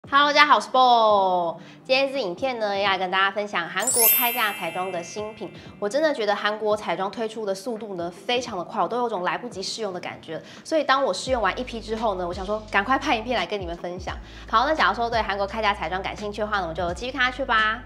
Hello， 大家好，我是 Bo。今天这影片呢，要来跟大家分享韩国开价彩妆的新品。我真的觉得韩国彩妆推出的速度呢，非常的快，我都有种来不及试用的感觉。所以当我试用完一批之后呢，我想说赶快拍影片来跟你们分享。好，那假如说对韩国开价彩妆感兴趣的话呢，我们就继续看下去吧。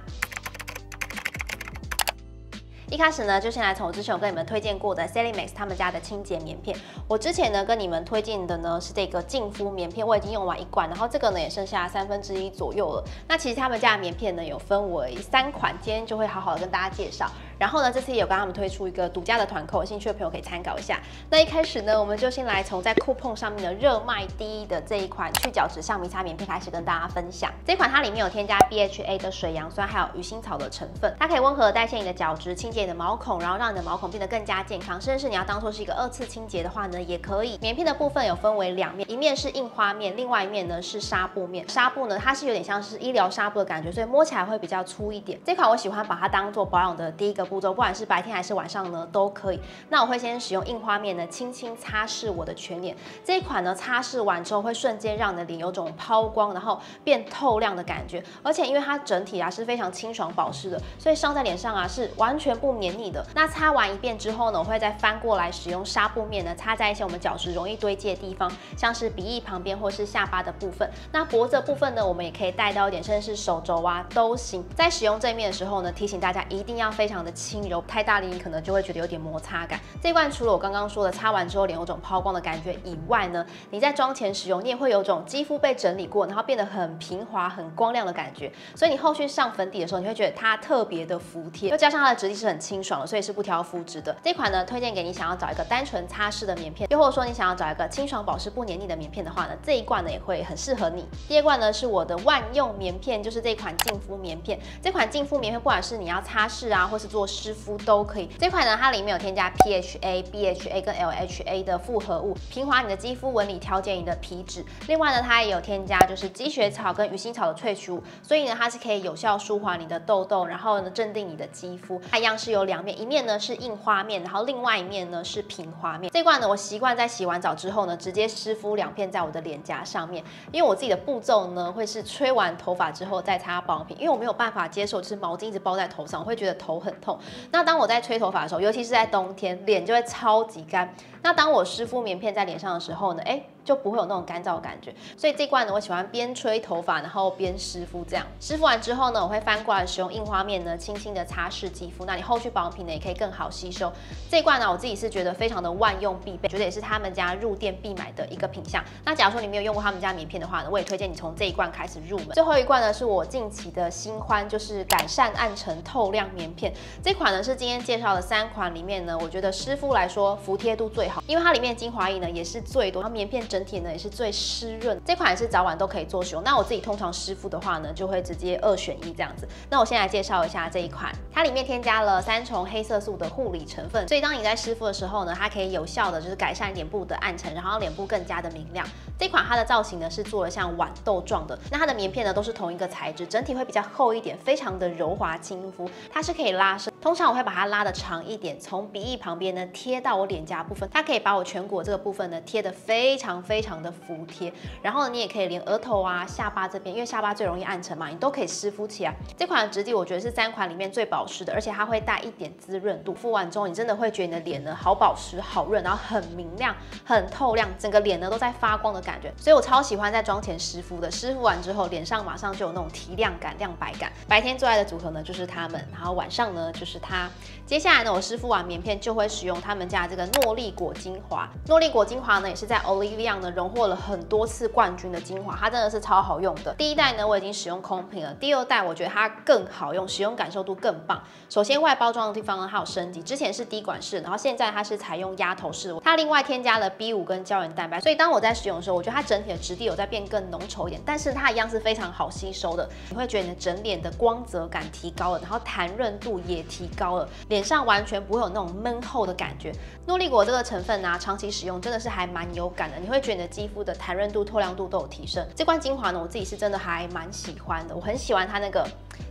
一开始呢，就先来从我之前有跟你们推荐过的 Salimax 他们家的清洁棉片。我之前呢跟你们推荐的呢是这个净肤棉片，我已经用完一罐，然后这个呢也剩下1/3左右了。那其实他们家的棉片呢有分为3款，今天就会好好的跟大家介绍。然后呢，这次也有跟他们推出一个独家的团购，有兴趣的朋友可以参考一下。那一开始呢，我们就先来从在酷碰上面的热卖第一的这一款去角质橡皮擦棉片开始跟大家分享。这款它里面有添加 BHA 的水杨酸，还有鱼腥草的成分，它可以温和代谢你的角质，清洁你的毛孔，然后让你的毛孔变得更加健康。甚至是你要当做是一个2次清洁的话呢，也可以。棉片的部分有分为2面，一面是印花面，另外一面呢是纱布面。纱布呢，它是有点像是医疗纱布的感觉，所以摸起来会比较粗一点。这款我喜欢把它当做保养的第一个步骤，不管是白天还是晚上呢都可以。那我会先使用印花面呢，轻轻擦拭我的全脸。这一款呢，擦拭完之后会瞬间让你的脸有种抛光，然后变透亮的感觉。而且因为它整体是非常清爽保湿的，所以上在脸上是完全不黏腻的。那擦完一遍之后呢，我会再翻过来使用纱布面呢，擦在一些我们角质容易堆积的地方，像是鼻翼旁边或是下巴的部分。那脖子的部分呢，我们也可以带到一点，甚至是手肘都行。在使用这一面的时候呢，提醒大家一定要非常的轻柔，太大力你可能就会觉得有点摩擦感。这一罐除了我刚刚说的擦完之后脸有种抛光的感觉以外呢，你在妆前使用，你也会有种肌肤被整理过，然后变得很平滑、很光亮的感觉。所以你后续上粉底的时候，你会觉得它特别的服帖，又加上它的质地是很清爽的，所以是不挑肤质的。这款呢，推荐给你想要找一个单纯擦拭的棉片，又或者说你想要找一个清爽保湿不黏腻的棉片的话呢，这一罐呢也会很适合你。第二罐呢是我的万用棉片，就是这款净肤棉片。这款净肤棉片不管是你要擦拭或是做湿敷都可以。这款呢，它里面有添加 PHA、BHA 跟 LHA 的复合物，平滑你的肌肤纹理，调节你的皮脂。另外呢，它也有添加就是积雪草跟鱼腥草的萃取物，所以呢，它是可以有效舒缓你的痘痘，然后呢，镇定你的肌肤。它一样是有2面，一面呢是印花面，然后另外一面呢是平滑面。这罐呢，我习惯在洗完澡之后呢，直接湿敷2片在我的脸颊上面，因为我自己的步骤呢，会是吹完头发之后再擦保养品，因为我没有办法接受就是毛巾一直包在头上，我会觉得头很痛。那当我在吹头发的时候，尤其是在冬天，脸就会超级干。那当我湿敷棉片在脸上的时候呢，就不会有那种干燥的感觉。所以这罐呢，我喜欢边吹头发，然后边湿敷这样。湿敷完之后呢，我会翻过来使用印花面呢，轻轻的擦拭肌肤。那你后续保养品呢，也可以更好吸收。这一罐呢，我自己是觉得非常的万用必备，觉得也是他们家入店必买的一个品项。那假如说你没有用过他们家棉片的话呢，我也推荐你从这一罐开始入门。最后一罐呢，是我近期的新欢，就是改善暗沉透亮棉片。这款呢是今天介绍的3款里面呢，我觉得湿敷来说服帖度最好，因为它里面精华液呢也是最多，然后棉片整体呢也是最湿润。这款也是早晚都可以做使用。那我自己通常湿敷的话呢，就会直接2选1这样子。那我先来介绍一下这一款，它里面添加了3重黑色素的护理成分，所以当你在湿敷的时候呢，它可以有效的就是改善脸部的暗沉，然后让脸部更加的明亮。这款它的造型呢是做了像豌豆状的，那它的棉片呢都是同一个材质，整体会比较厚一点，非常的柔滑亲肤，它是可以拉伸。通常我会把它拉的长一点，从鼻翼旁边呢贴到我脸颊部分，它可以把我颧骨这个部分呢贴得非常的服帖。然后呢，你也可以连额头下巴这边，因为下巴最容易暗沉嘛，你都可以湿敷起来。这款的质地我觉得是3款里面最保湿的，而且它会带一点滋润度。敷完之后，你真的会觉得你的脸呢好保湿、好润，然后很明亮、很透亮，整个脸呢都在发光的感觉。所以我超喜欢在妆前湿敷的，湿敷完之后脸上马上就有那种提亮感、亮白感。白天最爱的组合呢就是它们，然后晚上呢就是它。接下来呢，我湿敷完棉片就会使用他们家这个诺丽果精华。诺丽果精华呢也是在 Olivia 呢荣获了很多次冠军的精华，它真的是超好用的。第1代呢我已经使用空瓶了，第2代我觉得它更好用，使用感受度更棒。首先外包装的地方呢它有升级，之前是滴管式，然后现在它是采用压头式，它另外添加了 B5 跟胶原蛋白，所以当我在使用的时候，我觉得它整体的质地有在变更浓稠一点，但是它一样是非常好吸收的。你会觉得你的整脸的光泽感提高了，然后弹润度也提高了，脸上完全不会有那种闷厚的感觉。诺丽果这个成分长期使用真的是还蛮有感的，你会觉得你的肌肤的弹润度、透亮度都有提升。这罐精华呢，我自己是真的还蛮喜欢的，我很喜欢它那个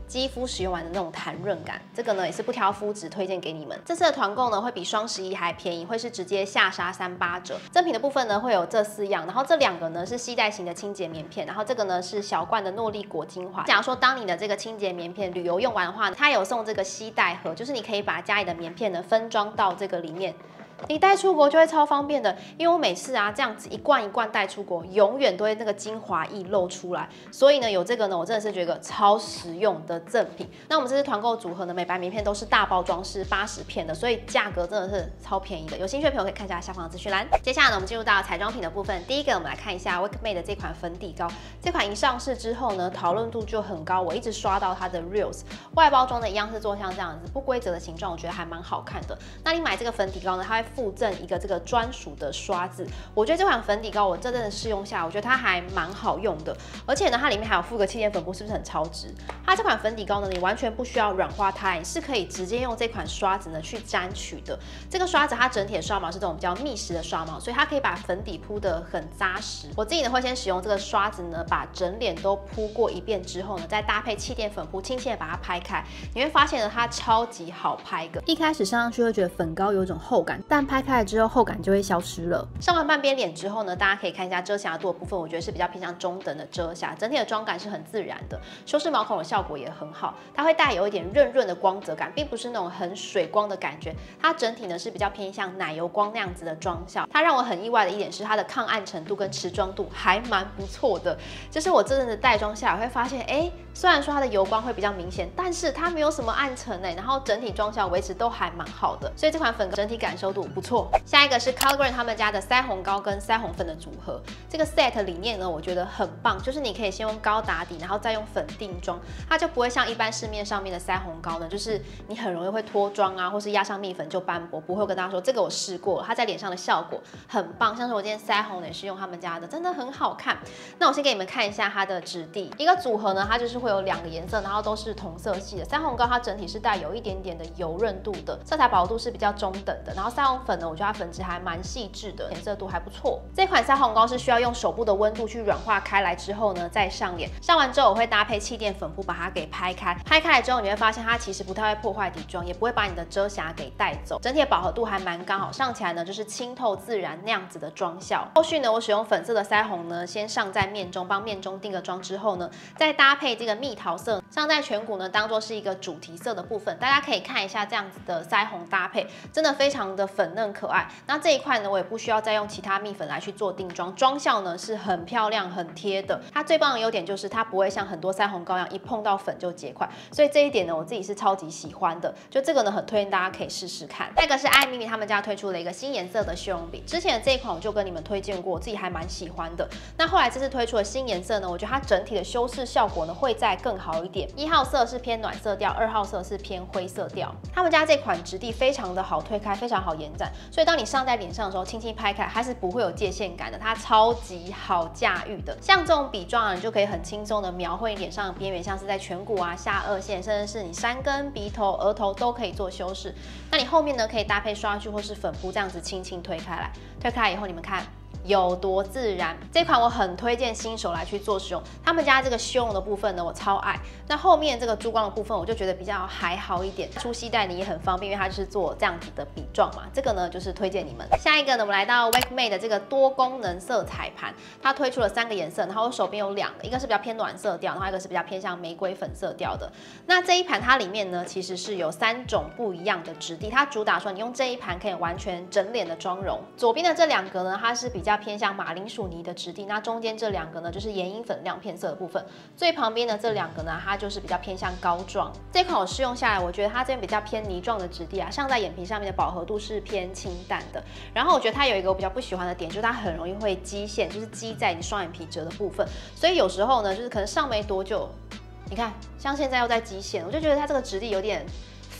肌肤使用完的那种弹润感。这个呢也是不挑肤质推荐给你们。这次的团购呢会比双11还便宜，会是直接下杀38折。赠品的部分呢会有这4样，然后这2个呢是携带型的清洁棉片，然后这个呢是小罐的诺丽果精华。假如说当你的这个清洁棉片旅游用完的话，它有送这个携带盒，就是你可以把家里的棉片呢分装到这个里面。你带出国就会超方便的，因为我每次啊这样子一罐一罐带出国，永远都会那个精华液漏出来，所以呢有这个呢，我真的是觉得超实用的赠品。那我们这次团购组合呢，美白棉片都是大包装，是80片的，所以价格真的是超便宜的。有兴趣的朋友可以看一下下方的资讯栏。接下来呢，我们进入到彩妆品的部分。第一个，我们来看一下 Wakeme 的这款粉底膏。这款一上市之后呢，讨论度就很高，我一直刷到它的 Reels。外包装呢一样是做像这样子不规则的形状，我觉得还蛮好看的。那你买这个粉底膏呢，它会附赠一个这个专属的刷子。我觉得这款粉底膏我真的试用下，我觉得它还蛮好用的，而且呢，它里面还有附个气垫粉扑，是不是很超值？它这款粉底膏呢，你完全不需要软化它，你是可以直接用这款刷子呢去沾取的。这个刷子它整体的刷毛是这种比较密实的刷毛，所以它可以把粉底铺得很扎实。我自己呢会先使用这个刷子呢，把整脸都铺过一遍之后呢，再搭配气垫粉扑，轻轻的把它拍开，你会发现呢，它超级好拍的。一开始上去会觉得粉膏有一种厚感，但拍开了之后厚感就会消失了。上完半边脸之后呢，大家可以看一下遮瑕度的部分，我觉得是比较偏向中等的遮瑕，整体的妆感是很自然的，修饰毛孔的效果也很好，它会带有一点润润的光泽感，并不是那种很水光的感觉，它整体呢是比较偏向奶油光那样子的妆效。它让我很意外的一点是它的抗暗程度跟持妆度还蛮不错的，就是我这阵子带妆下来会发现，虽然说它的油光会比较明显，但是它没有什么暗沉然后整体妆效维持都还蛮好的，所以这款粉整体感受度不错。下一个是 ColourGram 他们家的腮红膏跟腮红粉的组合，这个 set 理念呢，我觉得很棒，就是你可以先用膏打底，然后再用粉定妆，它就不会像一般市面上面的腮红膏呢，就是你很容易会脱妆啊，或是压上蜜粉就斑驳。不会跟大家说这个我试过了，它在脸上的效果很棒，像是我今天腮红也是用他们家的，真的很好看。那我先给你们看一下它的质地，一个组合呢，它就是会有2个颜色，然后都是同色系的。腮红膏它整体是带有一点点的油润度的，色彩饱和度是比较中等的，然后腮红粉呢，我觉得它粉质还蛮细致的，颜色度还不错。这款腮红膏是需要用手部的温度去软化开来之后呢，再上脸。上完之后我会搭配气垫粉扑把它给拍开，拍开来之后你会发现它其实不太会破坏底妆，也不会把你的遮瑕给带走，整体的饱和度还蛮刚好，上起来呢就是清透自然那样子的妆效。后续呢，我使用粉色的腮红呢，先上在面中，帮面中定个妆之后呢，再搭配这个蜜桃色上在颧骨呢，当做是一个主题色的部分。大家可以看一下这样子的腮红搭配，真的非常的粉嫩可爱。那这一块呢，我也不需要再用其他蜜粉来去做定妆，妆效呢是很漂亮、很贴的。它最棒的优点就是它不会像很多腮红膏一样一碰到粉就结块，所以这一点呢，我自己是超级喜欢的。就这个呢，很推荐大家可以试试看。那个是艾咪咪他们家推出了一个新颜色的修容笔，之前的这一款我就跟你们推荐过，我自己还蛮喜欢的。那后来这次推出的新颜色呢，我觉得它整体的修饰效果呢会再更好一点。1号色是偏暖色调，2号色是偏灰色调。他们家这款质地非常的好推开，非常好延展，所以当你上在脸上的时候，轻轻拍开，它是不会有界限感的，它超级好驾驭的。像这种笔状啊，你就可以很轻松的描绘脸上的边缘，像是在颧骨啊、下颚线，甚至是你山根、鼻头、额头都可以做修饰。那你后面呢，可以搭配刷具或是粉扑，这样子轻轻推开来，推开来以后，你们看。有多自然，这款我很推荐新手来去做使用。他们家这个修容的部分呢，我超爱。那后面这个珠光的部分，我就觉得比较还好一点。出携带你也很方便，因为它就是做这样子的笔状嘛。这个呢，就是推荐你们。下一个呢，我们来到 Wakeme 的这个多功能色彩盘，它推出了3个颜色，然后我手边有2个，一个是比较偏暖色调，然后一个是比较偏向玫瑰粉色调的。那这一盘它里面呢，其实是有3种不一样的质地，它主打说你用这一盘可以完全整脸的妆容。左边的这2个呢，它是比较偏向马铃薯泥的质地，那中间这2个呢就是眼影粉亮片色的部分，最旁边的这2个呢，它就是比较偏向膏状。这款我试用下来，我觉得它这边比较偏泥状的质地啊，上在眼皮上面的饱和度是偏清淡的。然后我觉得它有一个我比较不喜欢的点，就是它很容易会积线，就是积在你双眼皮褶的部分，所以有时候呢，就是可能上没多久，你看像现在又在积线，我就觉得它这个质地有点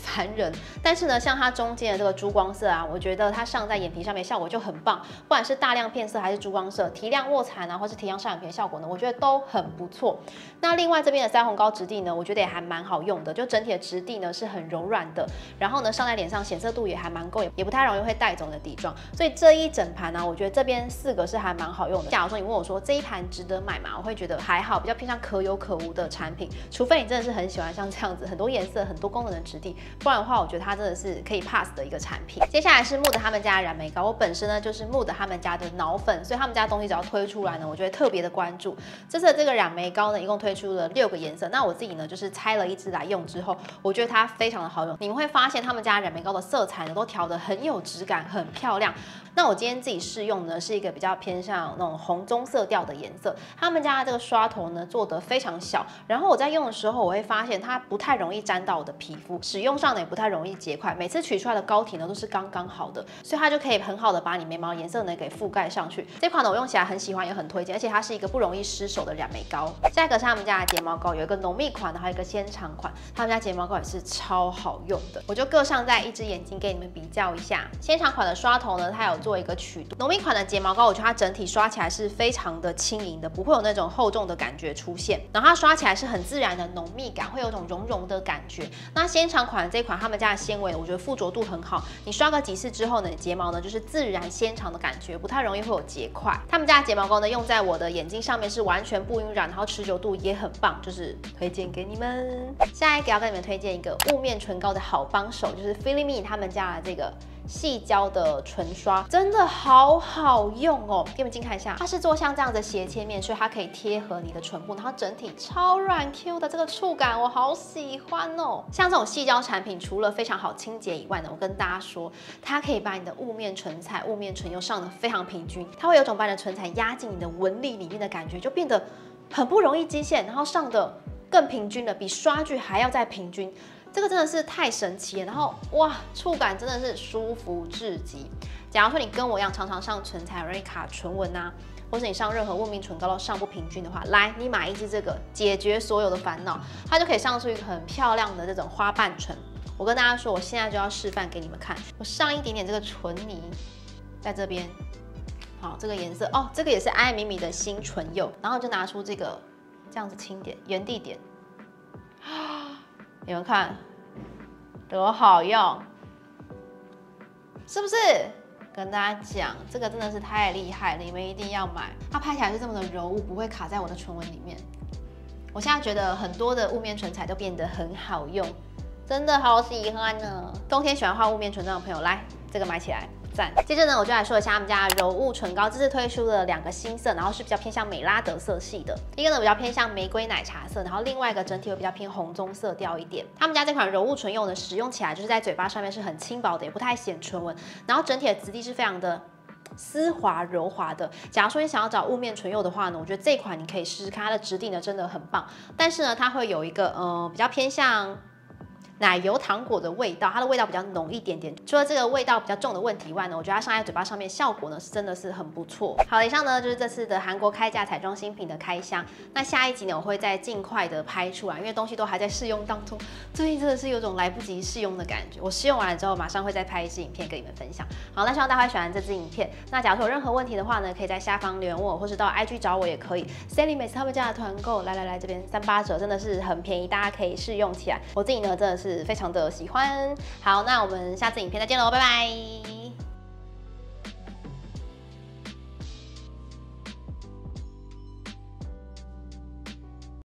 烦人。但是呢，像它中间的这个珠光色啊，我觉得它上在眼皮上面效果就很棒，不管是大亮片色还是珠光色，提亮卧蚕啊，或是提亮上眼皮的效果呢，我觉得都很不错。那另外这边的腮红膏质地呢，我觉得也还蛮好用的，就整体的质地呢是很柔软的，然后呢上在脸上显色度也还蛮够，也不太容易会带走你的底妆。所以这一整盘呢，我觉得这边4个是还蛮好用的。假如说你问我说这一盘值得买吗？我会觉得还好，比较偏向可有可无的产品，除非你真的是很喜欢像这样子很多颜色、很多功能的质地，不然的话，我觉得它真的是可以 pass 的一个产品。接下来是 Mood 他们家的染眉膏，我本身呢就是 Mood 他们家的脑粉，所以他们家的东西只要推出来呢，我就会特别的关注。这次的这个染眉膏呢，一共推出了6个颜色，那我自己呢就是拆了一支来用之后，我觉得它非常的好用。你们会发现他们家染眉膏的色彩呢都调得很有质感，很漂亮。那我今天自己试用呢是一个比较偏向那种红棕色调的颜色，他们家的这个刷头呢做得非常小，然后我在用的时候我会发现它不太容易沾到我的皮肤，使用上呢也不太容易结块，每次取出来的膏体呢都是刚刚好的，所以它就可以很好的把你眉毛颜色呢给覆盖上去。这款呢我用起来很喜欢，也很推荐，而且它是一个不容易失手的染眉膏。下一个是他们家的睫毛膏，有一个浓密款的，还有一个纤长款，他们家睫毛膏也是超好用的，我就各上在一只眼睛给你们比较一下。纤长款的刷头呢，它有做一个曲度，浓密款的睫毛膏，我觉得它整体刷起来是非常的轻盈的，不会有那种厚重的感觉出现，然后它刷起来是很自然的浓密感，会有一种绒绒的感觉。那纤长款的这款，他们家的纤维我觉得附着度很好，你刷个几次之后呢，你睫毛呢就是自然纤长的感觉，不太容易会有结块。他们家的睫毛膏呢用在我的眼睛上面是完全不晕染，然后持久度也很棒，就是推荐给你们。下一个要跟你们推荐一个雾面唇膏的好帮手，就是 Filimi 他们家的这个细胶的唇刷，真的好好用哦！给你们近看一下，它是做像这样的斜切面，所以它可以贴合你的唇部，然后整体超软 Q 的，这个触感我好喜欢哦！像这种细胶产品，除了非常好清洁以外呢，我跟大家说，它可以把你的雾面唇彩、雾面唇釉上得非常平均，它会有种把你的唇彩压进你的纹理里面的感觉，就变得很不容易积线，然后上的更平均了，比刷具还要再平均。这个真的是太神奇了，然后哇，触感真的是舒服至极。假如说你跟我一样常常上唇彩容易卡唇纹啊，或是你上任何雾面唇膏都上不平均的话，来你买一支这个，解决所有的烦恼，它就可以上出一个很漂亮的这种花瓣唇。我跟大家说，我现在就要示范给你们看，我上一点点这个唇泥在这边，好，这个颜色哦，这个也是艾米米的新唇釉，然后就拿出这个这样子轻点，原地点。你们看多好用，是不是？跟大家讲，这个真的是太厉害了，你们一定要买。它拍起来是这么的柔雾，不会卡在我的唇纹里面。我现在觉得很多的雾面唇彩都变得很好用，真的好喜欢呢。冬天喜欢画雾面唇妆的朋友，来这个买起来。接着呢，我就来说一下他们家的柔雾唇膏，这次推出了2个新色，然后是比较偏向美拉德色系的，一个呢比较偏向玫瑰奶茶色，然后另外一个整体会比较偏红棕色调一点。他们家这款柔雾唇釉呢，使用起来就是在嘴巴上面是很轻薄的，也不太显唇纹，然后整体的质地是非常的丝滑柔滑的。假如说你想要找雾面唇釉的话呢，我觉得这款你可以试试看，它的质地呢真的很棒，但是呢它会有一个比较偏向奶油糖果的味道，它的味道比较浓一点点。除了这个味道比较重的问题以外呢，我觉得它上在嘴巴上面效果呢是真的是很不错。好，以上呢就是这次的韩国开价彩妆新品的开箱。那下一集呢我会再尽快的拍出来，因为东西都还在试用当中，最近真的是有种来不及试用的感觉。我试用完了之后，马上会再拍一支影片跟你们分享。好，那希望大家会喜欢这支影片。那假如说有任何问题的话呢，可以在下方留言问我，或是到 IG 找我也可以。SallyMax 他们家的团购，来这边38折，真的是很便宜，大家可以试用起来。我自己呢真的是非常的喜欢。好，那我们下次影片再见喽，拜拜。